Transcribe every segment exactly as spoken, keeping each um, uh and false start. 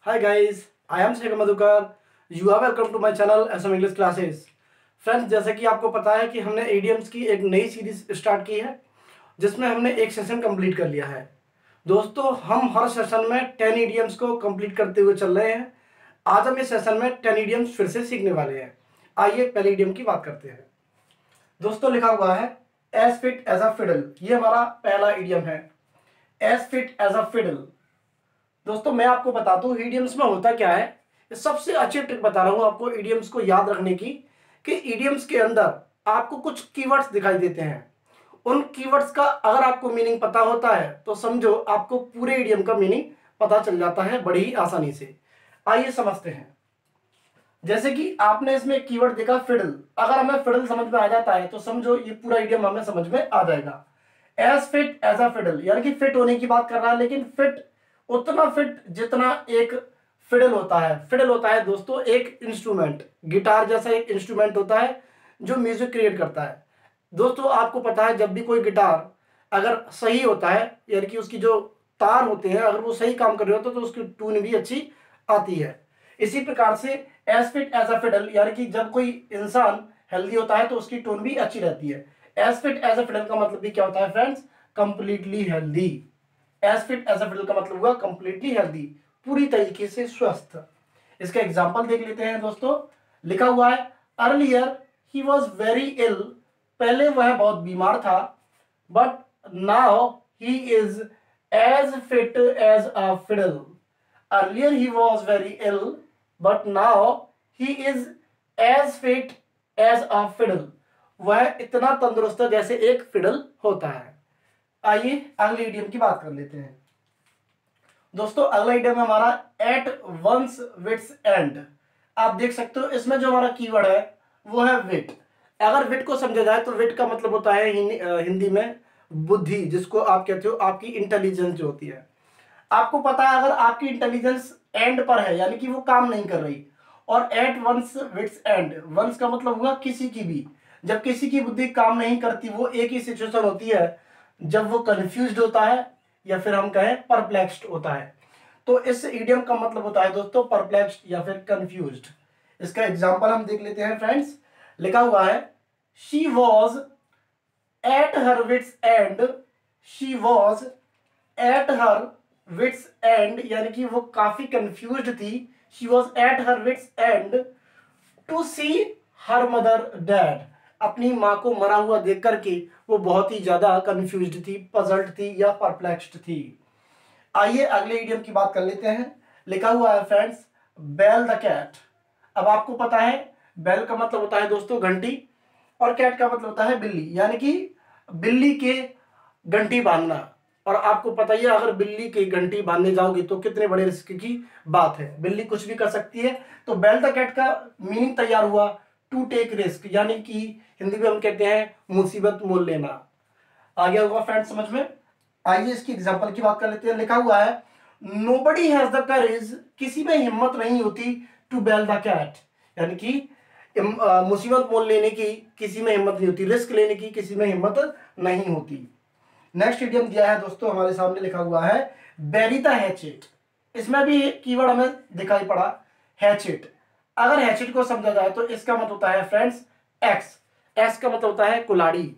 Hi guys, I am Shekhar Madhukar. You are welcome to my channel S M English Classes. Friends, जैसे कि आपको पता है कि हमने इडियम्स की एक नई सीरीज स्टार्ट की है जिसमें हमने एक सेशन कंप्लीट कर लिया है। दोस्तों, हम हर सेशन में टेन इडियम्स को कंप्लीट करते हुए चल रहे हैं। आज हम इस सेशन में टेन इडियम्स फिर से सीखने वाले हैं। आइए पहले इडियम की बात करते हैं। दोस्तों, लिखा हुआ है as fit as a fiddle. ये हमारा पहला इडियम है, as fit as a fiddle. दोस्तों, मैं आपको बताता हूँ इडियम्स में होता क्या है। सबसे अच्छी ट्रिक बता रहा हूँ आपको इडियम्स को याद रखने की, कि इडियम्स के अंदर आपको कुछ कीवर्ड्स दिखाई देते हैं। उन कीवर्ड्स का अगर आपको मीनिंग पता होता है तो समझो आपको पूरे इडियम का मीनिंग पता चल जाता है बड़ी ही आसानी से। आइए समझते हैं। जैसे कि आपने इसमें कीवर्ड देखा फिडल। अगर हमें फिडल समझ में आ जाता है तो समझो ये पूरा इडियम हमें समझ में आ जाएगा। As fit as a fiddle, यानी कि फिट होने की बात कर रहा है, लेकिन फिट उतना फिट जितना एक फिडल होता है। फिडल होता है दोस्तों एक इंस्ट्रूमेंट, गिटार जैसा एक इंस्ट्रूमेंट होता है जो म्यूजिक क्रिएट करता है। दोस्तों, आपको पता है जब भी कोई गिटार अगर सही होता है, यानी कि उसकी जो तार होते हैं अगर वो सही काम कर रहे होते तो उसकी ट्यून भी अच्छी आती है। इसी प्रकार से as fit as a fiddle, यानी कि जब कोई इंसान हेल्दी होता है तो उसकी टोन भी अच्छी रहती है। As fit as a fiddle का मतलब भी क्या होता है friends? Completely healthy. As fit as a fiddle का मतलब हुआ कंप्लीटली हेल्दी, पूरी तरीके से स्वस्थ। इसका एग्जांपल देख लेते हैं दोस्तों। लिखा हुआ है earlier he was very ill, पहले वह बहुत बीमार था, but now he is as fit as a fiddle. Earlier he was very ill, but now he is as fit as a fiddle. वह इतना तंदुरुस्त है जैसे एक फिडल होता है। आइए अगले इडियम की बात कर लेते हैं। दोस्तों, अगला इडियम हमारा एट वंस विट्स एंड। आप देख सकते हो इसमें जो हमारा कीवर्ड है वो है विट। अगर विट को समझा जाए तो विट का मतलब होता है हिंदी में बुद्धि, जिसको आप कहते हो आपकी इंटेलिजेंस जो होती है। आपको पता है अगर आपकी इंटेलिजेंस एंड पर है, यानी कि वो काम नहीं कर रही, और at one's wits end, one's का मतलब हुआ किसी की भी। जब किसी की बुद्धि काम नहीं करती, वो एक ही सिचुएशन होती है जब वो कंफ्यूज्ड होता है या फिर हम कहें परप्लेक्स्ड होता है। तो इस इडियम का मतलब होता है दोस्तों परप्लेक्स्ड या फिर कंफ्यूज्ड। इसका एग्जांपल हम देख लेते हैं फ्रेंड्स। लिखा हुआ है she was at her wits end, she was at her wits end, यानी कि वो काफी कंफ्यूज्ड थी। She was at her wits end to see her mother dead, अपनी माँ को मरा हुआ देख करके वो बहुत ही ज्यादा कंफ्यूज्ड थी, पजल्ड थी या परप्लेक्स्ड थी। आइए अगले इडियम की बात कर लेते हैं। लिखा हुआ है फ्रेंड्स बेल द कैट। अब आपको पता है बेल का मतलब होता है दोस्तों घंटी, और कैट का मतलब होता है बिल्ली, यानी कि बिल्ली के घंटी बांधना। और आपको पता ही है अगर बिल्ली की घंटी बांधने जाओगे तो कितने बड़े रिस्क की बात है, बिल्ली कुछ भी कर सकती है। तो बेल द कैट का मीनिंग तैयार हुआ टू टेक रिस्क, यानी कि हिंदी में हम कहते हैं मुसीबत मोल लेना। आ गया होगा फ्रेंड्स समझ में? आइए इसकी एग्जांपल की बात कर लेते हैं। लिखा हुआ है नोबडी हैज द करेज, किसी में हिम्मत नहीं होती, टू बेल द कैट, यानी कि मुसीबत मोल लेने की किसी में हिम्मत नहीं होती, रिस्क लेने की किसी में हिम्मत नहीं होती। नेक्स्ट इडियम दिया है दोस्तों हमारे सामने, लिखा हुआ है बेरी द हैचेट। इसमें भी कीवर्ड हमें दिखाई पड़ा हैचेट। अगर हैचेट को समझा जाए तो इसका मतलब होता है फ्रेंड्स एक्स। एक्स का मतलब होता है कुल्हाड़ी,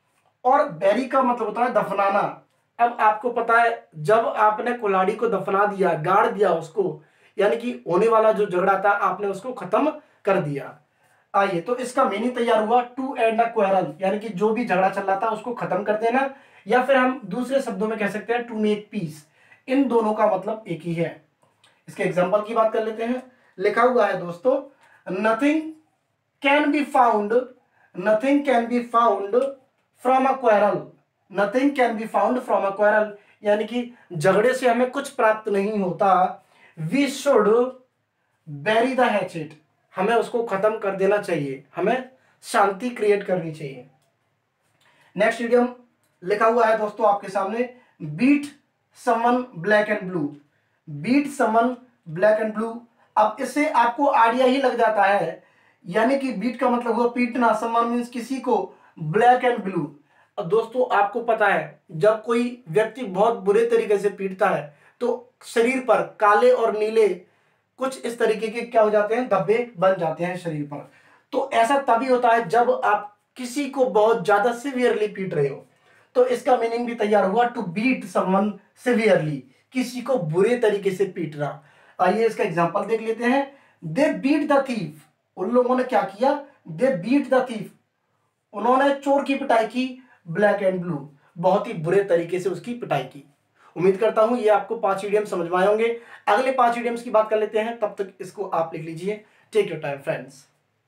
और बेरी का मतलब होता है दफनाना। अब आपको पता है जब आपने कुल्हाड़ी को दफना दिया, गाड़ दिया उसको, यानी कि होने वाला जो झगड़ा था आपने उसको खत्म कर दिया। आइए तो इसका मीनिंग तैयार हुआ टू एंड अ क्वेरल, यानी कि जो भी झगड़ा चल रहा था उसको खत्म कर देना, या फिर हम दूसरे शब्दों में कह सकते हैं टू मेक पीस। इन दोनों का मतलब एक ही है। इसके एग्जांपल की बात कर लेते हैं। लिखा हुआ है दोस्तों nothing can be found, nothing can be found from a quarrel, nothing can be found from a quarrel, यानी कि झगड़े से हमें कुछ प्राप्त नहीं होता। We should bury the hatchet, हमें उसको खत्म कर देना चाहिए, हमें शांति क्रिएट करनी चाहिए। नेक्स्ट इडियम लिखा हुआ है दोस्तों आपके सामने beat someone black and blue. Beat someone black and blue, अब इससे आपको आइडिया ही लग जाता है, यानी कि बीट का मतलब हुआ पीटना, समवन मींस किसी को, ब्लैक एंड ब्लू। अब दोस्तों आपको पता है जब कोई व्यक्ति बहुत बुरे तरीके से पीटता है तो शरीर पर काले और नीले कुछ इस तरीके के क्या हो जाते हैं, धब्बे बन जाते हैं शरीर पर। तो ऐसा तभी होता है जब आप किसी को बहुत ज्यादा सिवियरली पीट रहे हो। तो इसका मीनिंग भी तैयार हुआ, टू बीट समवन सिवियरली, किसी को बुरे तरीके से पीटना। आइए इसका एग्जांपल देख लेते हैं। दे बीट द थीफ, उन लोगों ने क्या किया, दे बीट द थीफ, उन्होंने चोर की पिटाई की, ब्लैक एंड ब्लू, बहुत ही बुरे तरीके से उसकी पिटाई की। उम्मीद करता हूं ये आपको पांच इडियम समझ में आए होंगे। अगले पांच इडियम्स की बात कर लेते हैं, तब तक इसको आप लिख लीजिए। Take your time friends.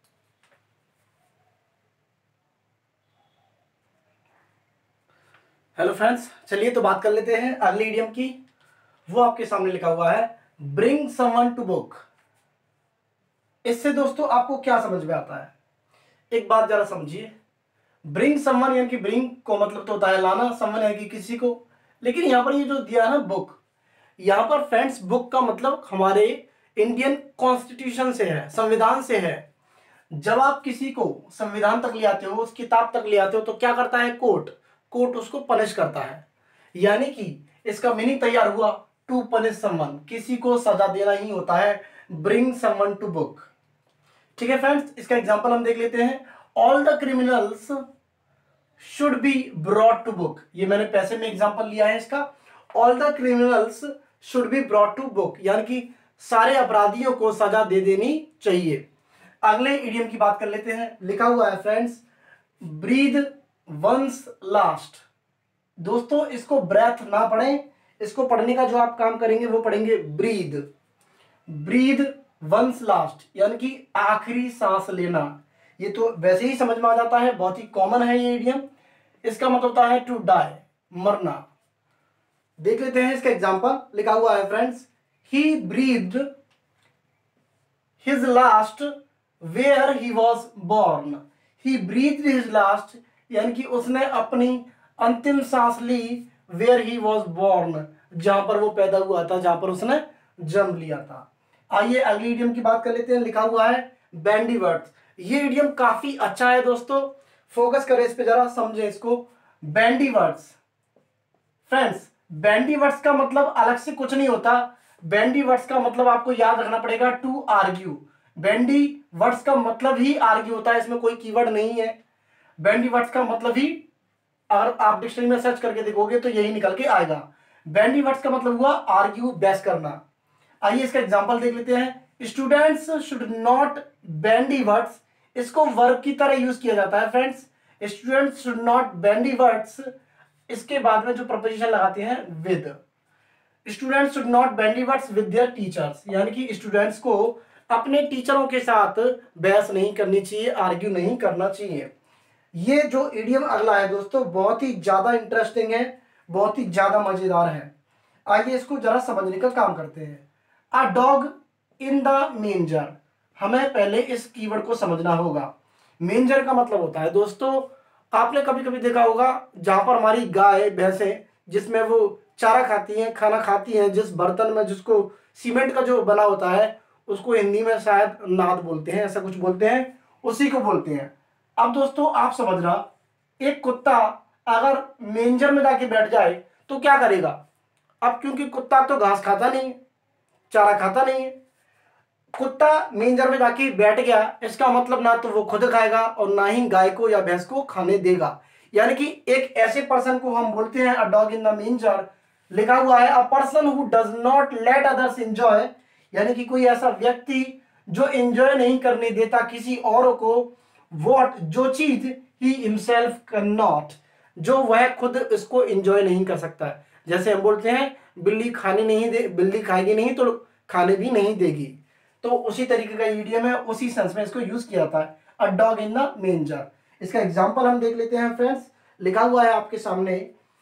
Hello friends, चलिए तो बात कर लेते हैं अगले इडियम की। वो आपके सामने लिखा हुआ है ब्रिंग समवन टू बुक। इससे दोस्तों आपको क्या समझ में आता है, एक बात जरा समझिए। ब्रिंग समवन यानी कि ब्रिंग को मतलब तो होता है लाना, समवन यानी कि किसी को, लेकिन यहां पर ये जो दिया है ना बुक, यहां पर फ्रेंड्स बुक का मतलब हमारे इंडियन कॉन्स्टिट्यूशन से है, संविधान से है। जब आप किसी को संविधान तक ले आते हो, उस किताब तक ले आते हो, तो क्या करता है कोर्ट, कोर्ट उसको पनिश करता है। यानी कि इसका मीनिंग तैयार हुआ, टू पनिश समवन, किसी को सजा देना ही होता है ब्रिंग समवन टू बुक। ठीक है फ्रेंड्स, इसका एग्जांपल हम देख लेते हैं। All the criminals should be brought to book, ये मैंने पैसे में एग्जांपल लिया है इसका। All the criminals should be brought to book, यानी कि सारे अपराधियों को सजा दे देनी चाहिए। अगले इडियम की बात कर लेते हैं। लिखा हुआ है फ्रेंड्स ब्रीद वंस लास्ट। दोस्तों इसको ब्रेथ ना पढ़ें, इसको पढ़ने का जो आप काम करेंगे वो पढ़ेंगे ब्रीद। ब्रीद वंस लास्ट यानी कि आखिरी सांस लेना। ये तो वैसे ही समझ में आ जाता है, बहुत ही कॉमन है ये इडियम। इसका मतलब होता है टू डाई, मरना। देख लेते हैं इसका एग्जांपल। लिखा हुआ है friends he breathed his last where he was born. He breathed his last यानी कि उसने अपनी अंतिम सांस ली वेयर ही वॉज बॉर्न, जहां पर वो पैदा हुआ था, जहां पर उसने जन्म लिया था। आइए अगली इडियम की बात कर लेते हैं। लिखा हुआ है बैंडी वर्ड्स। ये इडियम काफी अच्छा है दोस्तों, फोकस करें इस पे जरा, समझे इसको। Bandy words friends, bandy words का मतलब अलग से कुछ नहीं होता। बैंडी वर्ड्स का मतलब आपको याद रखना पड़ेगा टू आर्ग्यू। बैंडी वर्ड्स का मतलब ही आर्ग्यू होता है, इसमें कोई कीवर्ड नहीं है। बैंडी वर्ड्स का मतलब ही, अगर आप डिक्शनरी में सर्च करके देखोगे तो यही निकल के आएगा। बैंडी वर्ड्स का मतलब हुआ आर्ग्यू, बहस करना। आइए इसका एग्जांपल देख लेते हैं। Students should not bandy words, इसको वर्ब की तरह यूज किया जाता है friends. Students should not bandy words, इसके बाद में जो प्रपोजिशन लगाते हैं with. Students should not bandy words with their teachers, यानी कि स्टूडेंट्स को अपने टीचरों के साथ बहस नहीं करनी चाहिए, आर्ग्यू नहीं करना चाहिए। ये जो इडियम अगला है दोस्तों बहुत ही ज्यादा इंटरेस्टिंग है, बहुत ही ज्यादा मजेदार है। आइए इसको जरा समझने का काम करते हैं। अ डॉग इन द मेंजर, हमें पहले इस कीवर्ड को समझना होगा। मेंजर का मतलब होता है दोस्तों, आपने कभी कभी देखा होगा जहां पर हमारी गाय भैंसें जिसमें वो चारा खाती हैं, खाना खाती हैं, जिस बर्तन में जिसको सीमेंट का जो बना होता है उसको हिंदी में शायद नाद बोलते हैं, ऐसा कुछ बोलते हैं, उसी को बोलते हैं। अब दोस्तों आप समझना, एक कुत्ता अगर मेंजर में जाके बैठ जाए तो क्या करेगा। अब क्योंकि कुत्ता तो घास खाता नहीं है, चारा खाता नहीं है, कुत्ता मेंजर में जाके बैठ गया, इसका मतलब ना तो वो खुद खाएगा और ना ही गाय को या भैंस को खाने देगा। यानी कि एक ऐसे पर्सन को हम बोलते हैं अ डॉग इन द मेंजर। लिखा हुआ है a person who does not let others enjoy, यानी कि कोई ऐसा व्यक्ति जो एंजॉय नहीं करने देता किसी और को, व्हाट, जो चीज ही हिमसेल्फ कैन नॉट, जो वह खुद इसको एंजॉय नहीं कर सकता है। जैसे हम बोलते हैं बिल्ली खाने नहीं दे, बिल्ली खाएगी नहीं तो खाने भी नहीं देगी, तो उसी तरीके का इडियम है, उसी सेंस में इसको यूज किया जाता है अ डॉग इन द मेंजर। इसका एग्जांपल हम देख लेते हैं फ्रेंड्स। लिखा हुआ है आपके सामने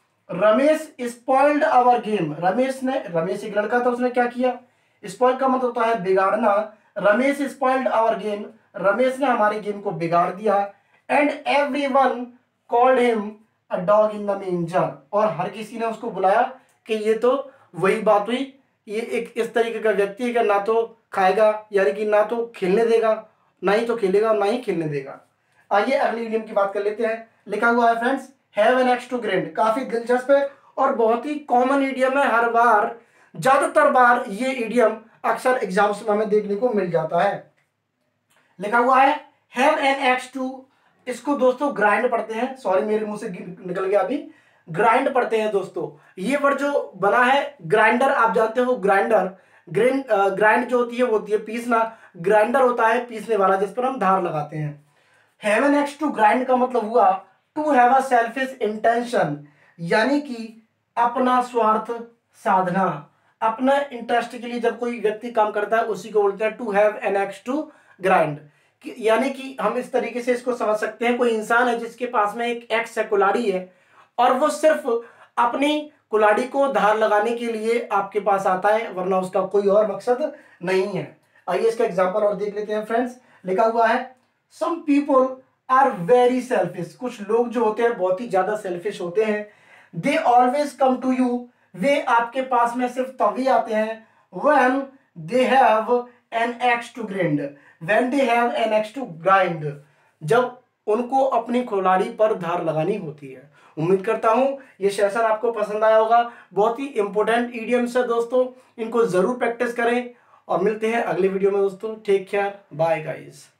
Ramesh spoiled our game. Ramesh ने, रमेश एक लड़का था, उसने क्या किया, स्पॉइल का मतलब होता है बिगाड़ना। Ramesh spoiled our game, Ramesh ने हमारे गेम को बिगाड़ दिया। And everyone called him a dog in the manger, और हर किसी ने उसको बुलाया कि ये तो वही बात हुई, ये एक इस तरीके का व्यक्ति है कि ना तो खाएगा, यानी कि ना तो खेलने देगा, ना ही तो खेलेगा और ना ही खेलने देगा। आइए अगली इडियम की बात कर लेते हैं। लिखा हुआ है friends have an axe to grind, काफी दिलचस्प है और बहुत ही कॉमन इडियम है। हर बार ज्यादातर बार ये इडियम अक्सर एग्जाम्स में हमें देखने को मिल जाता है। लिखा हुआ है हैव एन एक्स टू, इसको दोस्तों ग्राइंड पढ़ते हैं, सॉरी मेरे मुंह से निकल गया अभी, ग्राइंड पढ़ते हैं दोस्तों। ये वर्ड जो बना है ग्राइंडर, आप जानते हो ग्राइंडर, ग्रेन ग्राइंड जो होती है वो होती है पीसना, ग्राइंडर होता है पीसने वाला जिस पर हम धार लगाते हैं। Have an axe to grind का मतलब हुआ to have a selfish intention, यानी कि अपना स्वार्थ साधना, अपना इंटरेस्ट के लिए जब कोई व्यक्ति काम करता है उसी को बोलते हैं to have an axe to grind. यानी कि हम इस तरीके से इसको समझ सकते हैं, कोई इंसान है जिसके पास में एक एक्स है, कुल्हाड़ी है, और वो सिर्फ अपनी कुल्हाड़ी को धार लगाने के लिए आपके पास आता है, वरना उसका कोई और मकसद नहीं है। आइए इसका एग्जांपल और देख लेते हैं फ्रेंड्स। लिखा हुआ है some people are very selfish, कुछ लोग जो होते हैं बहुत ही ज्यादा सेल्फिश होते हैं। They always come to you, वे आपके पास में सिर्फ तभी आते हैं when they have an axe to grind, when they have an axe to grind, जब उनको अपनी कुल्हाड़ी पर धार लगानी होती है। उम्मीद करता हूं ये सेशन आपको पसंद आया होगा। बहुत ही इंपॉर्टेंट इडियम्स है दोस्तों, इनको जरूर प्रैक्टिस करें और मिलते हैं अगले वीडियो में दोस्तों। Take care, bye guys.